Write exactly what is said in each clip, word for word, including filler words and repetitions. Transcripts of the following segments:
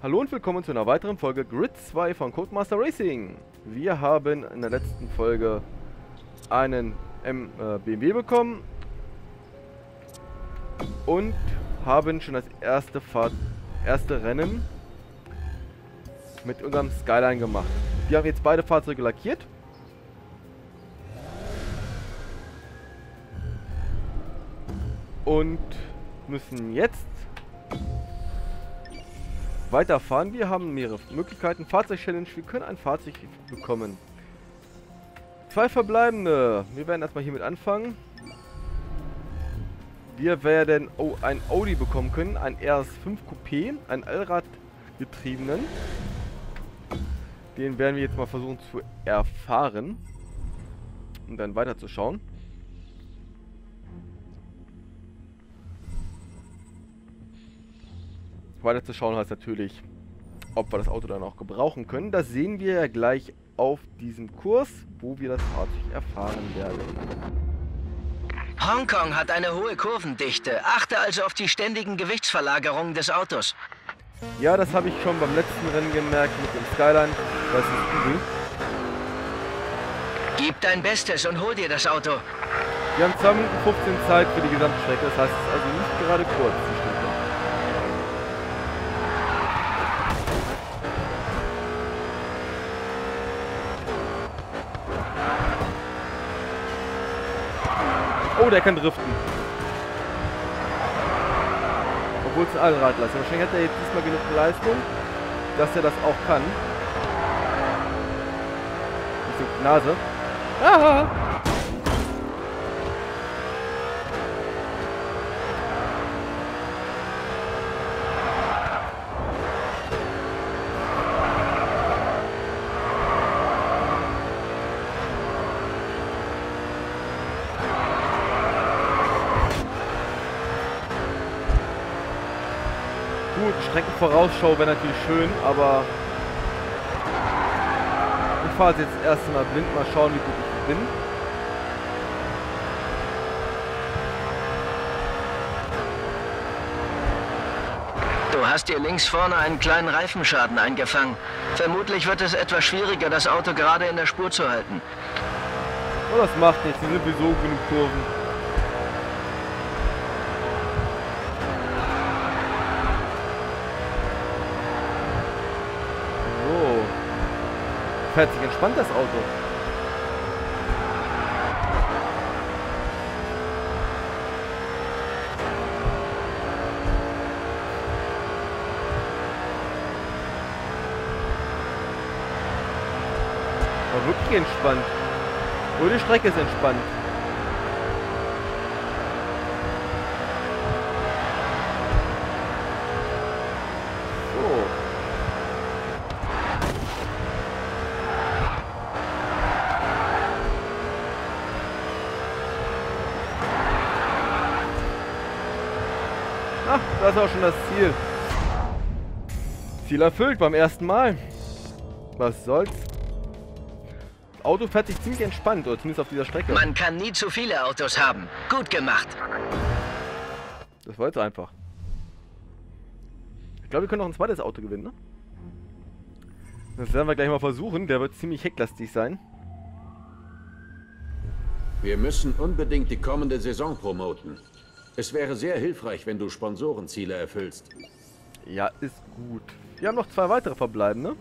Hallo und willkommen zu einer weiteren Folge Grid zwei von Codemaster Racing. Wir haben in der letzten Folge einen M äh, B M W bekommen und haben schon das erste Fahrt, erste Rennen mit unserem Skyline gemacht. Wir haben jetzt beide Fahrzeuge lackiert. Und müssen jetzt weiterfahren. Wir haben mehrere Möglichkeiten. Fahrzeug-Challenge. Wir können ein Fahrzeug bekommen. Zwei verbleibende. Wir werden erstmal hiermit anfangen. Wir werden oh, ein Audi bekommen können. Ein R S fünf Coupé. Ein Allradgetriebenen. Den werden wir jetzt mal versuchen zu erfahren. Und dann weiterzuschauen. Weiterzuschauen heißt natürlich, ob wir das Auto dann auch gebrauchen können. Das sehen wir ja gleich auf diesem Kurs, wo wir das Fahrzeug erfahren werden. Hongkong hat eine hohe Kurvendichte. Achte also auf die ständigen Gewichtsverlagerungen des Autos. Ja, das habe ich schon beim letzten Rennen gemerkt mit dem Skyline. Das ist übel. Gib dein Bestes und hol dir das Auto. Wir haben zwei Minuten fünfzehn Zeit für die Gesamtstrecke. Das heißt, es ist also nicht gerade kurz, die Strecke. Oh, der kann driften. Obwohl es ein Allradler ist. Wahrscheinlich hat er jetzt diesmal genug Leistung, dass er das auch kann. Diese Nase. Aha! Gut, Streckenvorausschau wäre natürlich schön, aber ich fahre jetzt das erste Mal blind, mal schauen, wie gut ich bin. Du hast dir links vorne einen kleinen Reifenschaden eingefangen. Vermutlich wird es etwas schwieriger, das Auto gerade in der Spur zu halten. Oh, das macht nichts, die sind sowieso genug Kurven. Fährt sich entspannt das Auto. War wirklich entspannt. Nur die Strecke ist entspannt. Ach, das ist auch schon das Ziel. Ziel erfüllt beim ersten Mal. Was soll's? Das Auto fährt sich ziemlich entspannt, oder zumindest auf dieser Strecke. Man kann nie zu viele Autos haben. Gut gemacht. Das war jetzt einfach. Ich glaube, wir können noch ein zweites Auto gewinnen, ne? Das werden wir gleich mal versuchen. Der wird ziemlich hecklastig sein. Wir müssen unbedingt die kommende Saison promoten. Es wäre sehr hilfreich, wenn du Sponsorenziele erfüllst. Ja, ist gut. Wir haben noch zwei weitere verbleibende.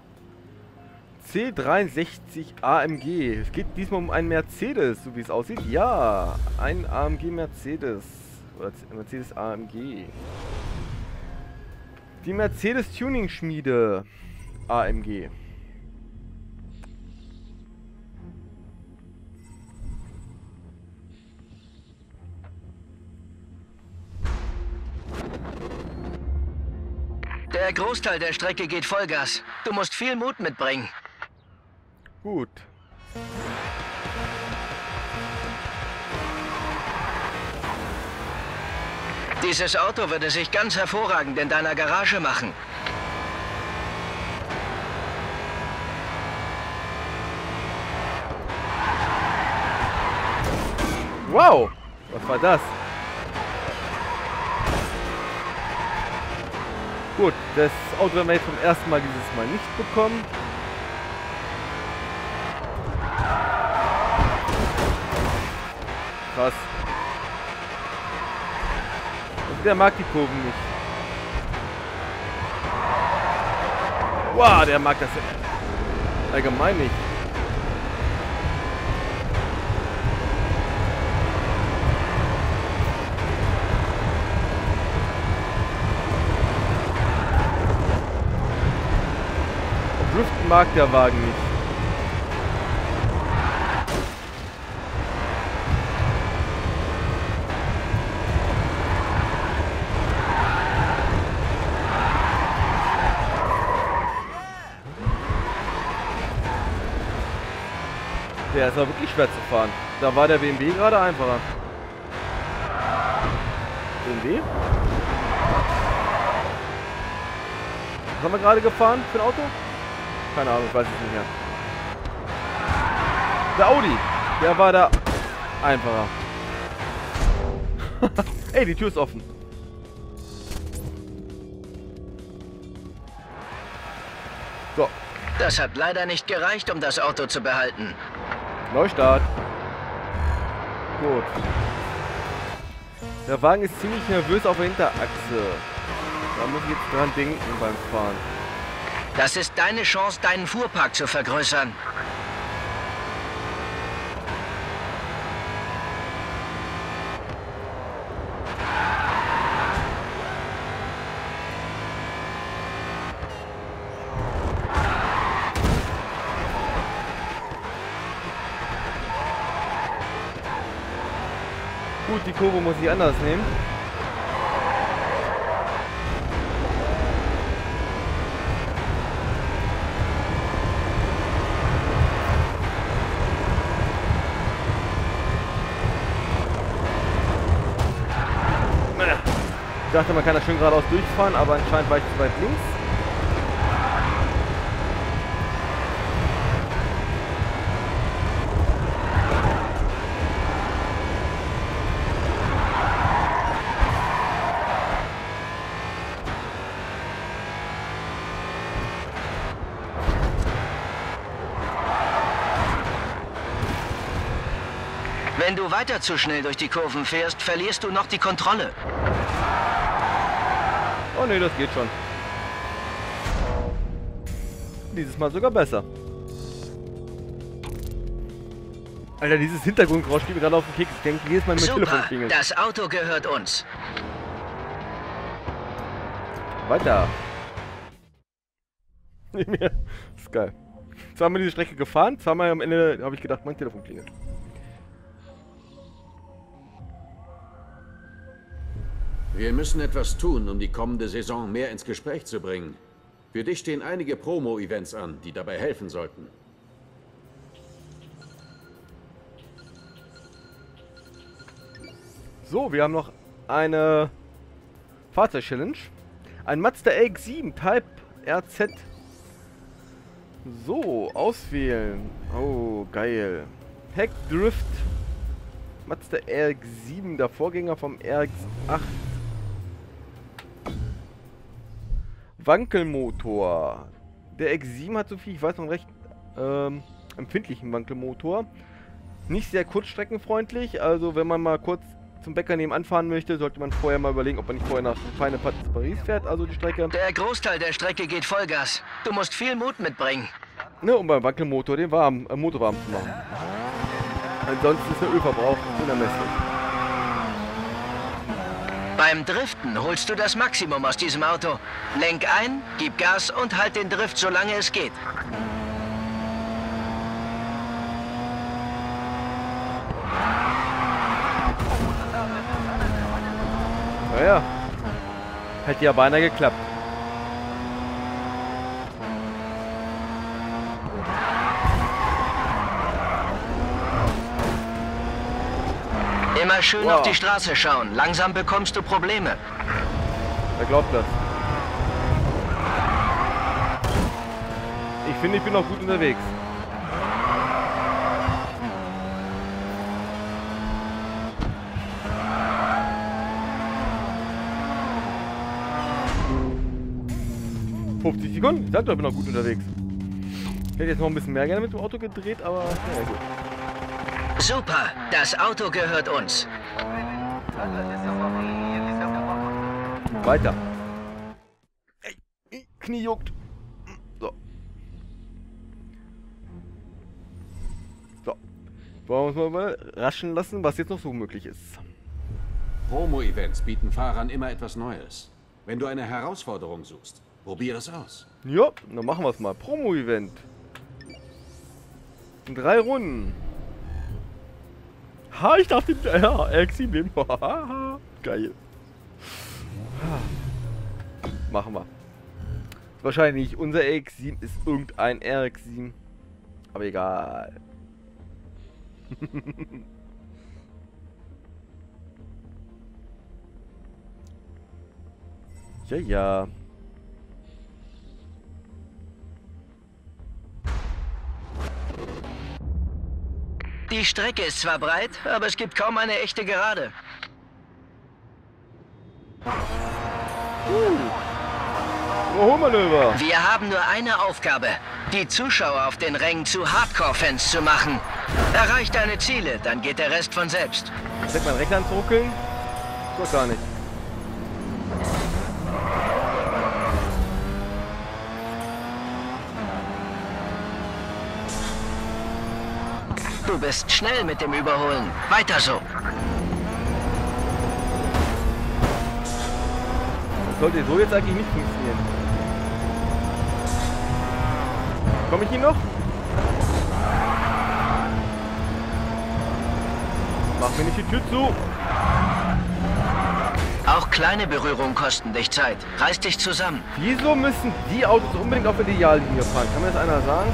C dreiundsechzig A M G. Es geht diesmal um einen Mercedes, so wie es aussieht. Ja, ein A M G Mercedes. Oder Mercedes A M G. Die Mercedes Tuning Schmiede A M G. Der Großteil der Strecke geht Vollgas. Du musst viel Mut mitbringen. Gut. Dieses Auto würde sich ganz hervorragend in deiner Garage machen. Wow! Was war das? Gut, das Auto haben wir jetzt vom ersten Mal dieses Mal nicht bekommen. Krass. Also der mag die Kurven nicht. Wow, der mag das allgemein nicht. Driften mag der Wagen nicht. Der ist aber wirklich schwer zu fahren. Da war der B M W gerade einfacher. B M W? Was haben wir gerade gefahren für ein Auto? Keine Ahnung, ich weiß es nicht mehr. Der Audi, der war da einfacher. Ey, die Tür ist offen. So. Das hat leider nicht gereicht, um das Auto zu behalten. Neustart. Gut. Der Wagen ist ziemlich nervös auf der Hinterachse. Da muss ich jetzt dran denken beim Fahren. Das ist deine Chance, deinen Fuhrpark zu vergrößern. Gut, die Kurve muss ich anders nehmen. Ich dachte, man kann da schön geradeaus durchfahren, aber anscheinend war ich zu weit links. Wenn du weiter zu schnell durch die Kurven fährst, verlierst du noch die Kontrolle. Oh ne, das geht schon. Dieses Mal sogar besser. Alter, dieses Hintergrundgeräusch geht mir gerade auf den Keks. Ich denke, jedes Mal mein Telefon Super, klingelt. das Auto gehört uns. Weiter. Nicht mehr. Das ist geil. Zweimal diese Strecke gefahren, zweimal am Ende habe ich gedacht, mein Telefon klingelt. Wir müssen etwas tun, um die kommende Saison mehr ins Gespräch zu bringen. Für dich stehen einige Promo-Events an, die dabei helfen sollten. So, wir haben noch eine Fahrzeug-Challenge. Ein Mazda R X sieben Type R Z. So, auswählen. Oh, geil. Heckdrift. Mazda R X sieben, der Vorgänger vom R X acht. Wankelmotor. Der X sieben hat, so viel ich weiß, noch einen recht ähm, empfindlichen Wankelmotor. Nicht sehr kurzstreckenfreundlich, also wenn man mal kurz zum Bäcker nebenan fahren möchte, sollte man vorher mal überlegen, ob man nicht vorher nach Feine Paris fährt, also die Strecke. Der Großteil der Strecke geht Vollgas. Du musst viel Mut mitbringen. Ne, um beim Wankelmotor den warm, äh, Motor warm zu machen. Ansonsten ist der Ölverbrauch unermesslich. Beim Driften holst du das Maximum aus diesem Auto. Lenk ein, gib Gas und halt den Drift, solange es geht. Naja, hätte ja beinahe geklappt. Immer schön Wow. auf die Straße schauen. Langsam bekommst du Probleme. Wer glaubt das? Ich finde, ich bin noch gut unterwegs. fünfzig Sekunden. Ich sag doch, ich bin noch gut unterwegs. Ich hätte jetzt noch ein bisschen mehr gerne mit dem Auto gedreht, aber ja, gut. Super, das Auto gehört uns. Weiter. Ey, Knie juckt. So. So. Wollen wir uns mal raschen lassen, was jetzt noch so möglich ist. Promo-Events bieten Fahrern immer etwas Neues. Wenn du eine Herausforderung suchst, probier es aus. Ja, dann machen wir es mal. Promo-Event. In drei Runden. Ha, ich darf den ja, R X sieben nehmen. Geil. Machen wir. Wahrscheinlich nicht unser R X sieben, ist irgendein R X sieben. Aber egal. Ja, ja. Die Strecke ist zwar breit, aber es gibt kaum eine echte Gerade. Uh. Überholmanöver. Wir haben nur eine Aufgabe, die Zuschauer auf den Rängen zu Hardcore-Fans zu machen. Erreich deine Ziele, dann geht der Rest von selbst. Zeig mein Rechner ans Ruckeln. Doch gar nicht. Du bist schnell mit dem Überholen. Weiter so. Das sollte so jetzt eigentlich nicht funktionieren. Komme ich ihn noch? Mach mir nicht die Tür zu. Auch kleine Berührungen kosten dich Zeit. Reiß dich zusammen. Wieso müssen die Autos unbedingt auf der Ideallinie fahren? Kann mir das einer sagen?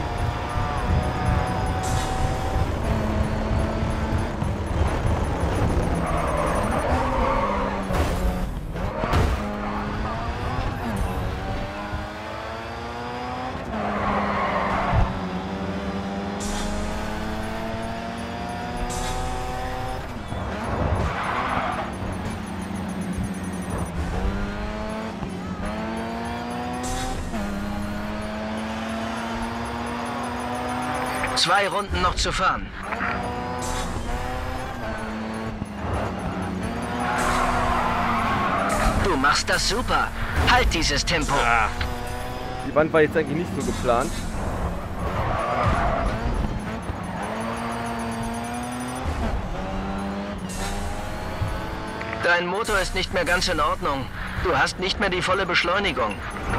Zwei Runden noch zu fahren. Du machst das super. Halt dieses Tempo. Ah. Die Wand war jetzt eigentlich nicht so geplant. Dein Motor ist nicht mehr ganz in Ordnung. Du hast nicht mehr die volle Beschleunigung.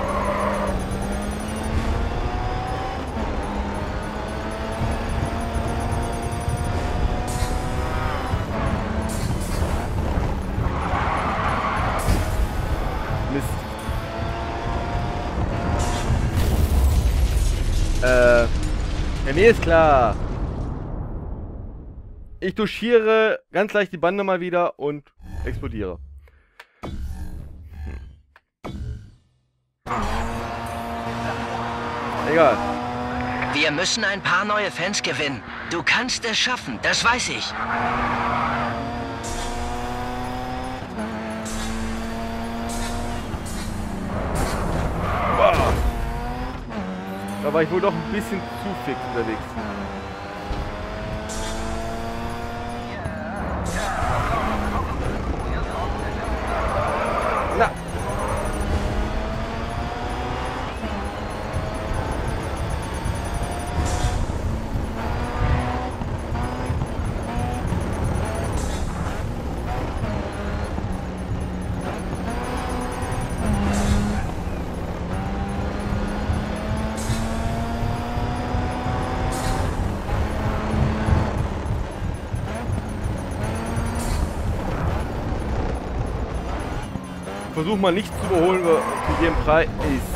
Äh, ja, mir ist klar. Ich duschiere ganz leicht die Bande mal wieder und explodiere. Hm. Egal. Wir müssen ein paar neue Fans gewinnen. Du kannst es schaffen, das weiß ich. Da war ich wohl doch ein bisschen zu fix unterwegs. Na. Versuch mal nicht zu überholen, für jeden Preis ist.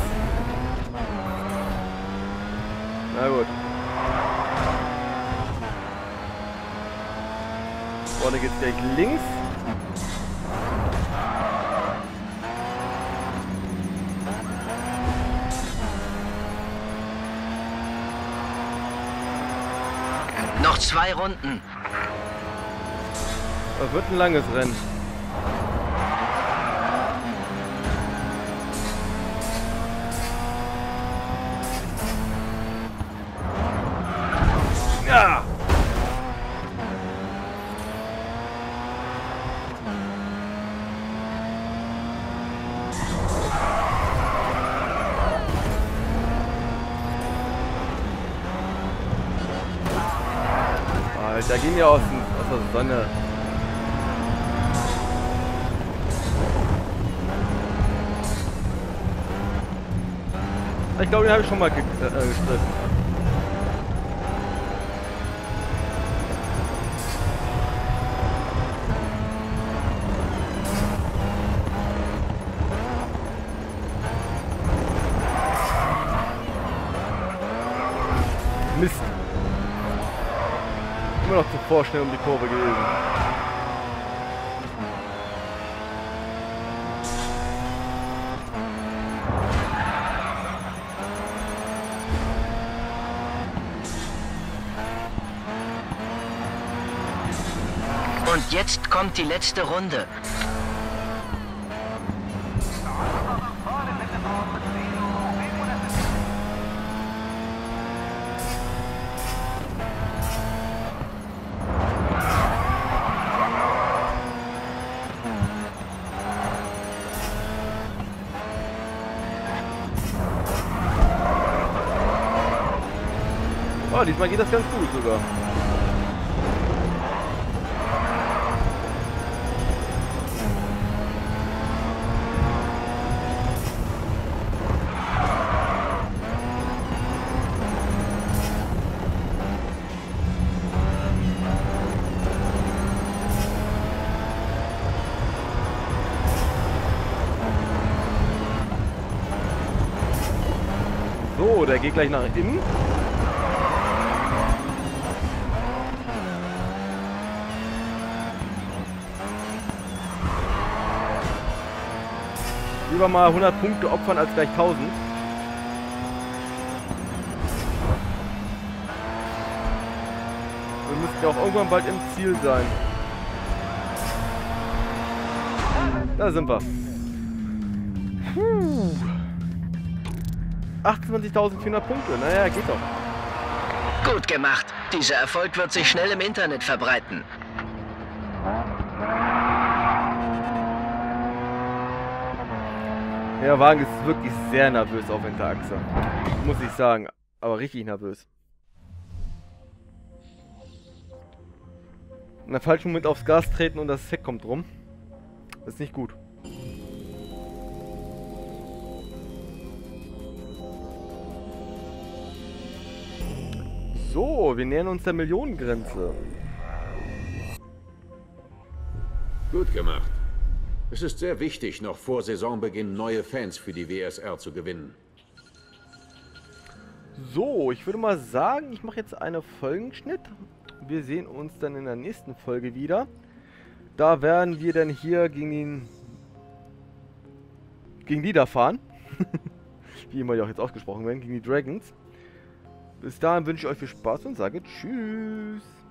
Na gut. Vorne geht's gleich links. Noch zwei Runden. Das wird ein langes Rennen. Ja! Alter, gehen wir aus, aus der Sonne. Ich glaube, den habe ich schon mal ge äh, gestriffen. Mist. Immer noch zu vorschnell um die Kurve gewesen. Und jetzt kommt die letzte Runde. Oh, diesmal geht das ganz gut sogar. So, der geht gleich nach innen. Lieber mal hundert Punkte opfern als gleich tausend. Wir müssten ja auch irgendwann bald im Ziel sein. Da sind wir. achtundzwanzigtausendvierhundert Punkte. Naja, geht doch. Gut gemacht. Dieser Erfolg wird sich schnell im Internet verbreiten. Der Wagen ist wirklich sehr nervös auf Hinterachse. Muss ich sagen. Aber richtig nervös. In der falschen Moment aufs Gas treten und das Heck kommt rum. Das ist nicht gut. So, wir nähern uns der Millionengrenze. Gut gemacht. Es ist sehr wichtig, noch vor Saisonbeginn neue Fans für die W S R zu gewinnen. So, ich würde mal sagen, ich mache jetzt einen Folgenschnitt. Wir sehen uns dann in der nächsten Folge wieder. Da werden wir dann hier gegen den... gegen die da fahren. Wie immer die auch jetzt ausgesprochen werden, gegen die Dragons. Bis dahin wünsche ich euch viel Spaß und sage Tschüss.